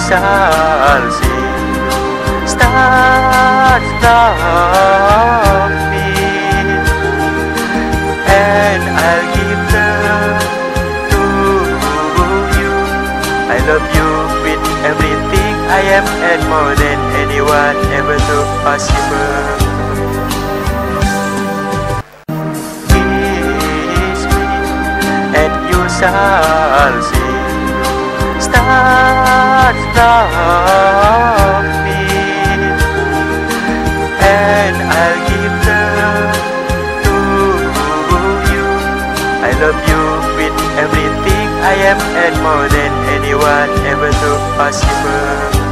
shall see. Start from me, and I'll give love to you. I love you with everything I am, and more than anyone ever thought possible. Kiss me, and you shall see. Start from me, and I'll give love to you. I love you with everything I am, and more than anyone ever thought possible.